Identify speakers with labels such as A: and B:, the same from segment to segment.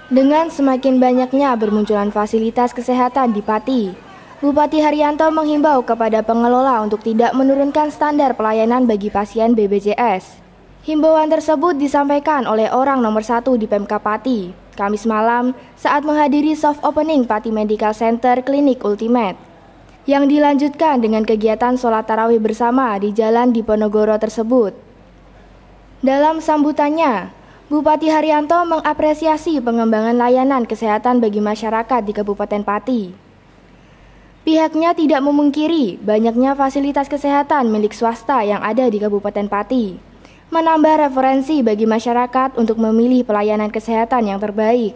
A: Dengan semakin banyaknya bermunculan fasilitas kesehatan di Pati, Bupati Haryanto menghimbau kepada pengelola untuk tidak menurunkan standar pelayanan bagi pasien BPJS. Himbauan tersebut disampaikan oleh orang nomor 1 di Pemkab Pati, Kamis malam saat menghadiri soft opening Pati Medical Center Klinik Ultimate, yang dilanjutkan dengan kegiatan sholat tarawih bersama di Jalan Diponegoro tersebut. Dalam sambutannya, Bupati Haryanto mengapresiasi pengembangan layanan kesehatan bagi masyarakat di Kabupaten Pati. Pihaknya tidak memungkiri banyaknya fasilitas kesehatan milik swasta yang ada di Kabupaten Pati, menambah referensi bagi masyarakat untuk memilih pelayanan kesehatan yang terbaik.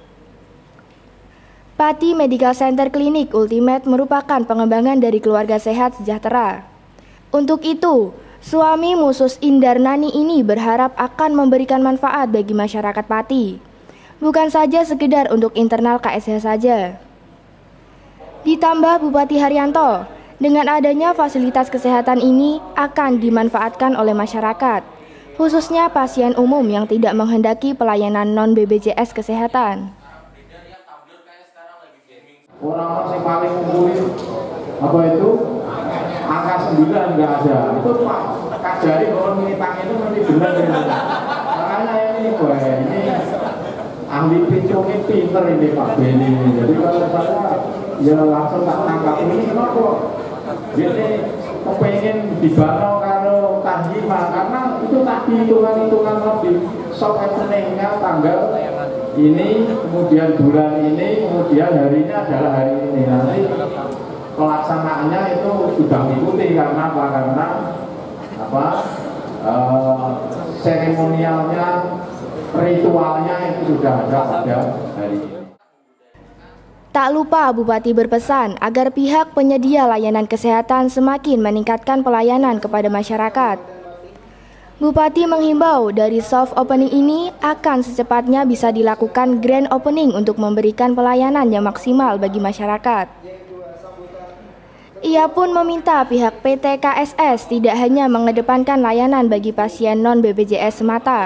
A: Pati Medical Center Klinik Ultimate merupakan pengembangan dari keluarga sehat sejahtera. Untuk itu, suami Musus Indarnani ini berharap akan memberikan manfaat bagi masyarakat Pati, bukan saja sekedar untuk internal KSH saja. Ditambah Bupati Haryanto, dengan adanya fasilitas kesehatan ini akan dimanfaatkan oleh masyarakat, khususnya pasien umum yang tidak menghendaki pelayanan non-BPJS kesehatan.
B: Orang-orang yang paling ngumpulin apa itu? Angka 9 nggak ada. Itu Pak Kajari kalau minitang itu mesti benar ya. Makanya ini ahli pincungin pinter ini Pak Beni. Jadi kalau saya ya langsung tak tangkap ini kenapa? Jadi kepengen dibangun karo Tanjima karena itu tadi hitungan-hitungan lebih soft happeningnya tanggal ini, kemudian bulan ini, kemudian harinya adalah hari ini. Nanti pelaksanaannya itu sudah mengikuti karena apa? Karena seremonialnya, ritualnya itu sudah ada pada hari ini.
A: Tak lupa Bupati berpesan agar pihak penyedia layanan kesehatan semakin meningkatkan pelayanan kepada masyarakat. Bupati menghimbau dari soft opening ini akan secepatnya bisa dilakukan grand opening untuk memberikan pelayanan yang maksimal bagi masyarakat. Ia pun meminta pihak PT KSS tidak hanya mengedepankan layanan bagi pasien non-BPJS semata.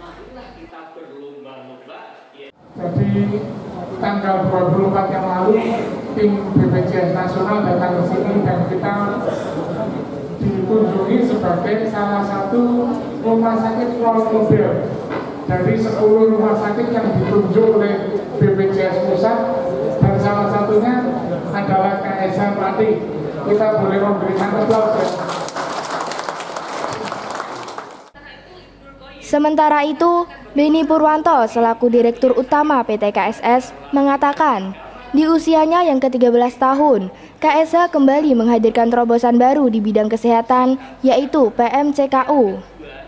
C: Jadi tanggal 24 yang lalu tim BPJS nasional datang ke sini dan kita dikunjungi sebagai salah satu rumah sakit role model dari 10 rumah sakit yang ditunjuk oleh BPJS Pusat, dan salah satunya adalah KSH Pati. Kita boleh memberikan aplaus ya.
A: Sementara itu, Beni Purwanto selaku Direktur Utama PT KSS mengatakan, di usianya yang ke-13 tahun, KSH kembali menghadirkan terobosan baru di bidang kesehatan, yaitu PMCKU.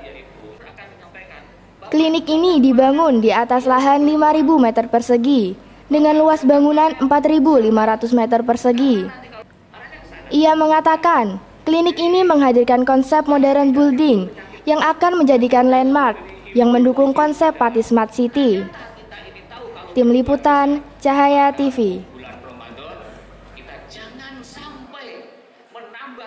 A: Klinik ini dibangun di atas lahan 5.000 meter persegi, dengan luas bangunan 4.500 meter persegi. Ia mengatakan, klinik ini menghadirkan konsep modern building yang akan menjadikan landmark yang mendukung konsep Pati Smart City. Tim Liputan, Cahaya TV.